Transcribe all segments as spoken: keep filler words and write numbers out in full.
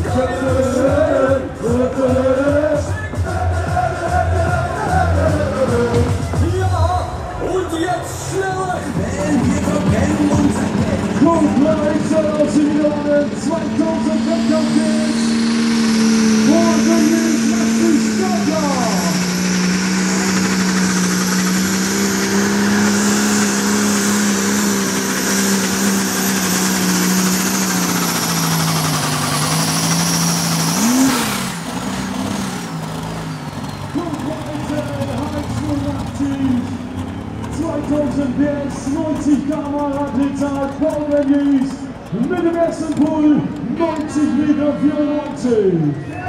neunzig Kilometer Radlzahl, Meuleners mit dem ersten Pull, neunzig Meter vierundneunzig.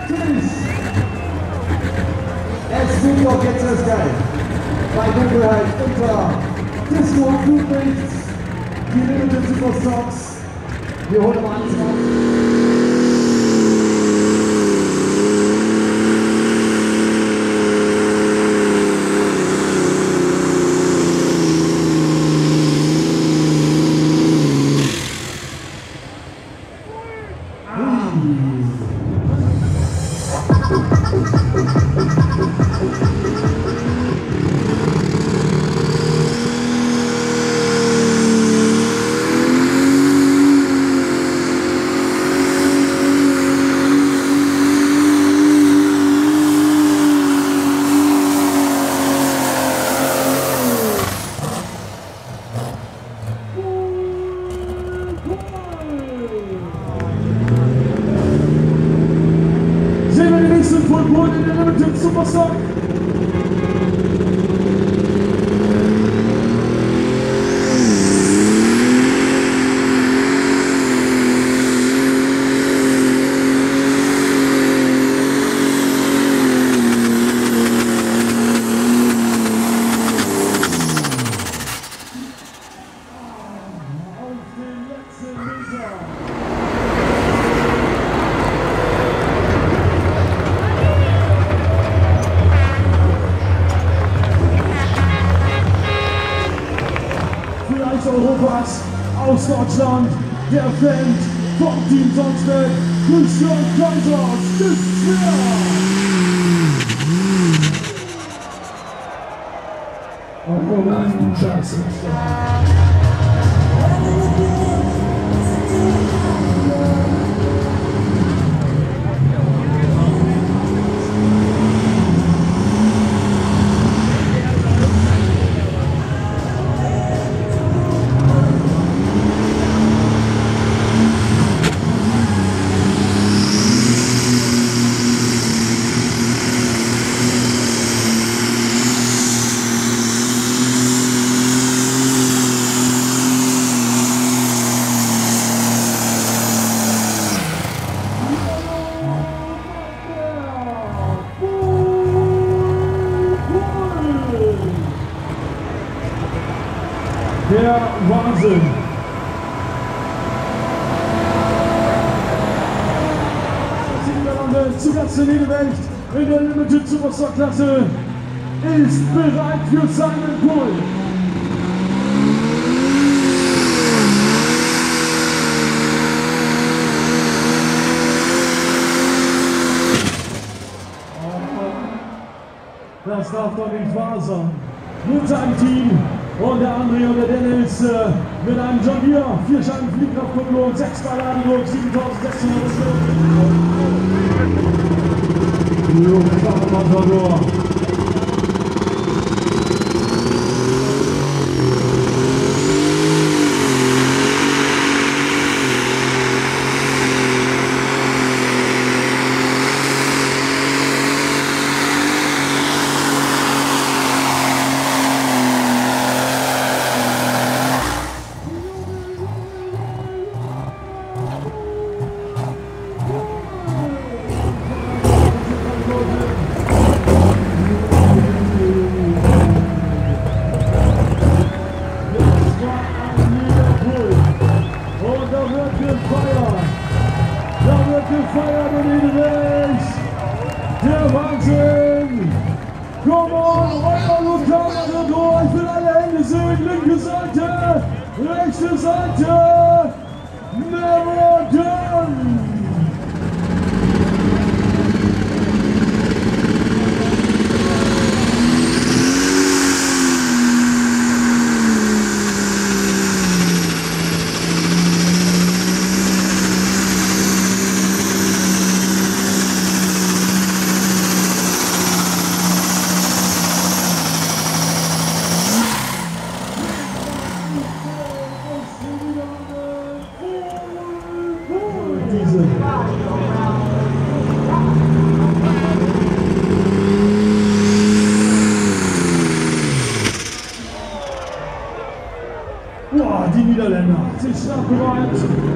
Es tut doch jetzt das geil. Bei Dunkelheit unter Disco und Blutlicht, die Limited Superstocks. Wir holen mal alles raus. In der Limited Superstock. Europas, aus Deutschland, der Fan vom Team Sonsberg, Christian Kaisers, ist schwer! Oh, ach du Scheiße! Der Wahnsinn! Zu Gast in Edewecht in der Limited Superstock Klasse ist bereit für seinen Pull. Das darf doch nicht wahr sein. Mit seinem Team und der André und der Dennis äh, mit einem John Deere, vier Scheiben Fliehkraftkupplung, sechs Bar Ladedruck, siebentausendsechshundert Stück. Jo, das war mal Motor. Gefeiert in Edewecht! Der Wahnsinn! Komm on, einmal und Kamera durch! Ich will alle Hände sehen! Linke Seite! Rechte Seite! Never done! diese. Boah, die Niederländer sind stark bereit.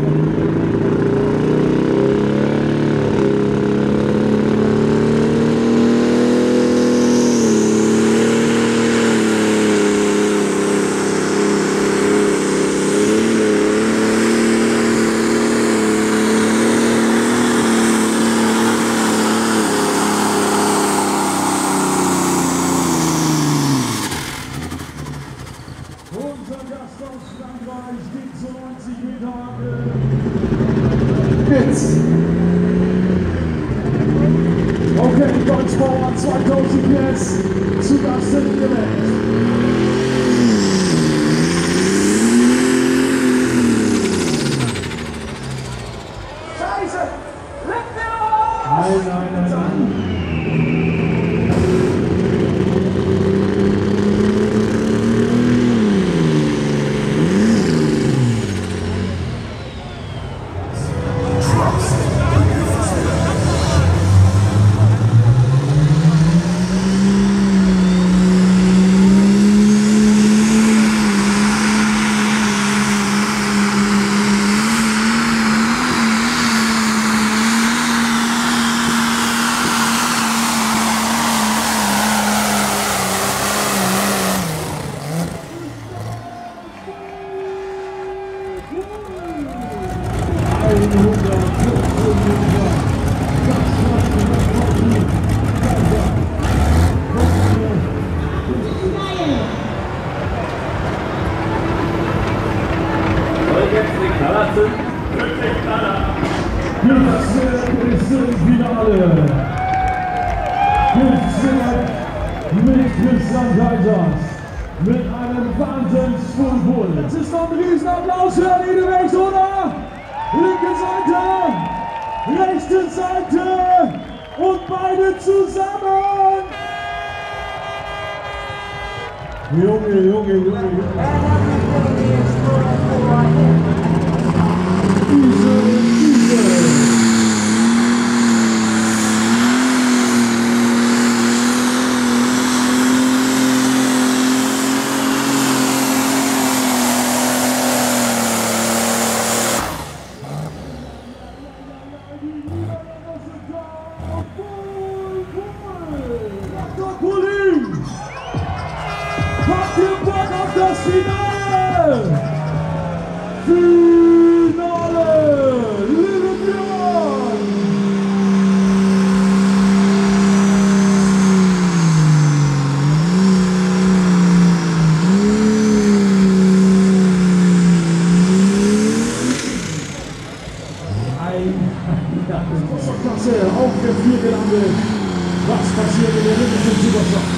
Okay, Deutschbauer zweitausend P S zu Gast in Edewecht. Scheiße! Nein, nein, nein, nein. Das ist Finale. Mit einem Wahnsinns-Full-Pull. Das ist doch ein Riesenapplaus für Edewecht, oder? Linke Seite, rechte Seite und beide zusammen. Junge, Junge, Junge, Junge. Diese, diese. Habt ihr Bock auf das Finale? Finale! Liebe Björn! Ein großer Klasse auf der vier gelandet. Was passiert in der Mitte zum Superstar?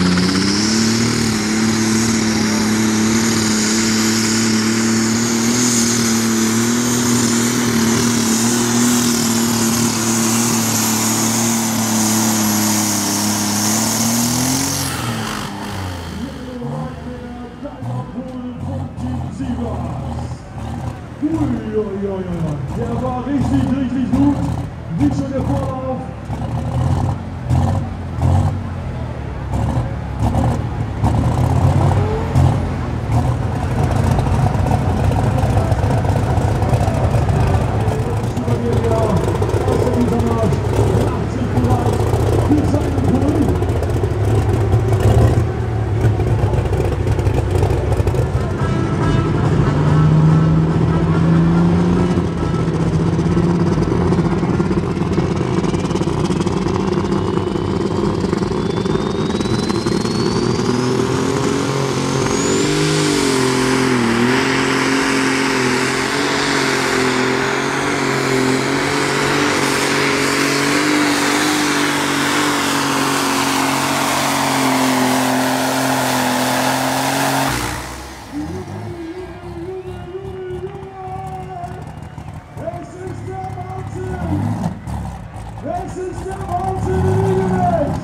Uiuiui, der war richtig, richtig gut. Wie schon der Vorlauf. Es ist der Wahnsinn in Edewecht!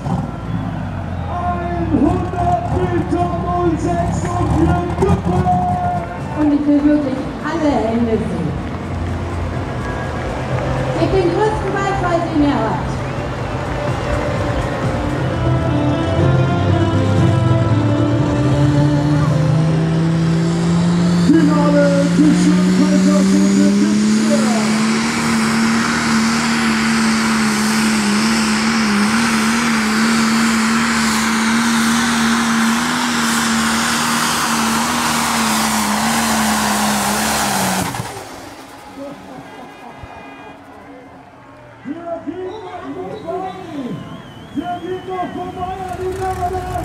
hundert Meter null sechs und vier Kuppel! Und ich will wirklich alle Hände sehen. Mit dem größten Beifall, den ihr habt. Finale zwischen Quellsatz und der Pizza. Der geht noch vorbei an die Kameraden.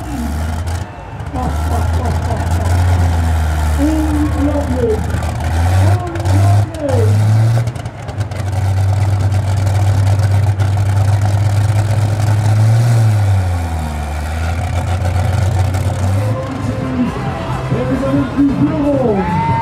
Unglaublich! Unglaublich! Er übernimmt die Führung.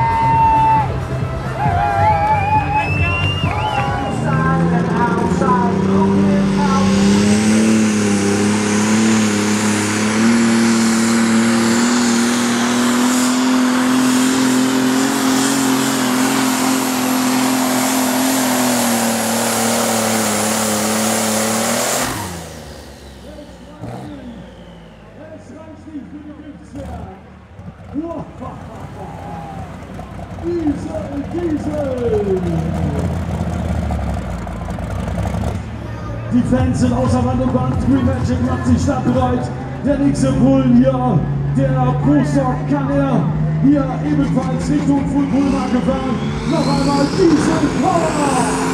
Diesel, Diesel! Die Fans sind außer Rand und Band. Green Magic macht sich startbereit. Der nächste Bullen hier, der Pro-Stock, kann er hier ebenfalls Richtung Full-Pull-Marke fahren. Noch einmal Diesel Power!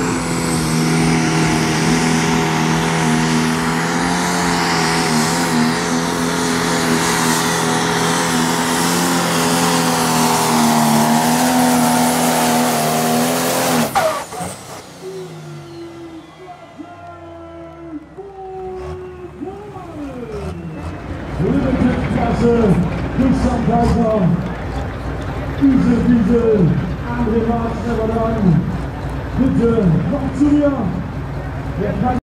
Klasse, Christian Kaiser, Diesel, Diesel, André Marx, never done. Bitte, komm zu mir.